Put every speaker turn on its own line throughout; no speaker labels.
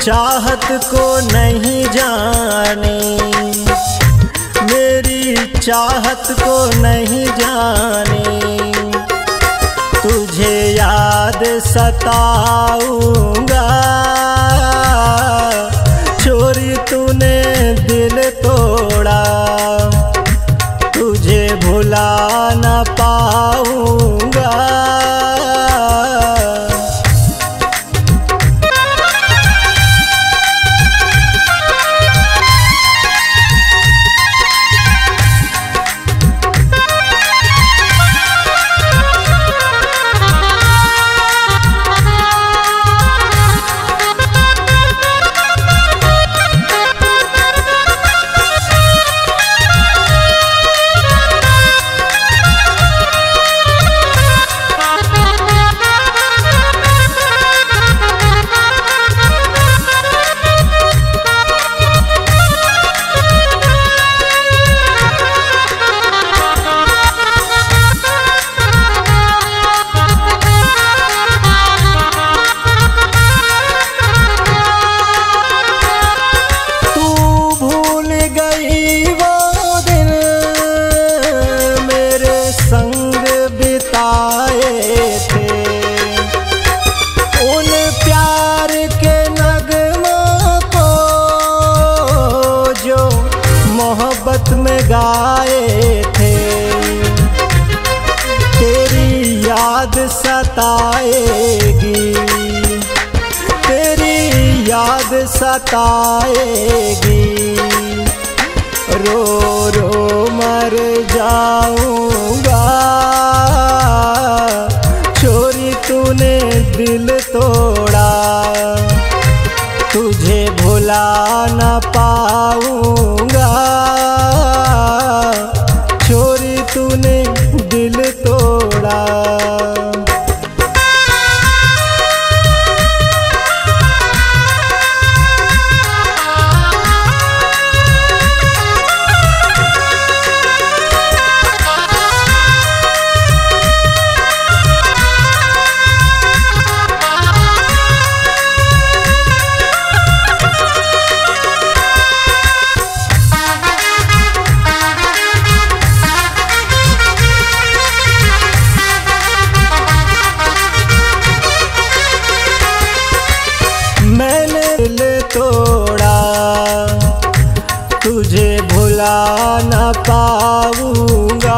चाहत को नहीं जाने, मेरी चाहत को नहीं जाने, तुझे याद सताऊंगा। छोरी तूने दिल तोड़ा, तुझे भुला न पाऊंगा। मोहब्बत में गाए थे, तेरी याद सताएगी, तेरी याद सताएगी। रो रो मर जाऊंगा। छोरी तूने दिल तोड़ा, तुझे भुला न पाऊंगा। छोरी तूने दिल तोड़ा। मैंने दिल तोड़ा, तुझे भुला न पाऊंगा।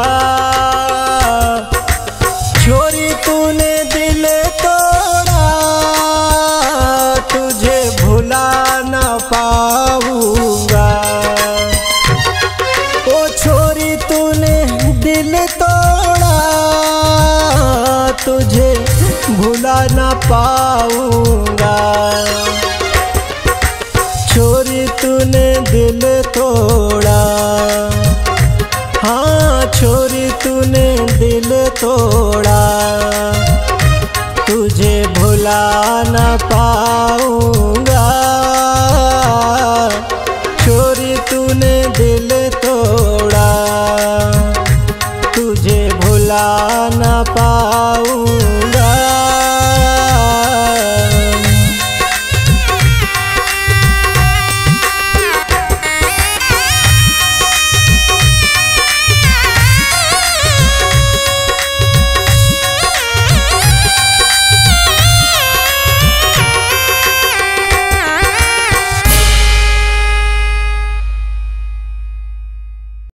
छोरी तूने दिल तोड़ा, तुझे भुला न पाऊंगा। ओ छोरी तूने दिल तोड़ा, तुझे भुला न पाऊंगा। छोरी तूने दिल तोड़ा, हाँ छोरी तूने दिल तोड़ा, तुझे भुला न पाऊंगा। छोरी तूने दिल तोड़ा, तुझे भुला न पाऊंगा।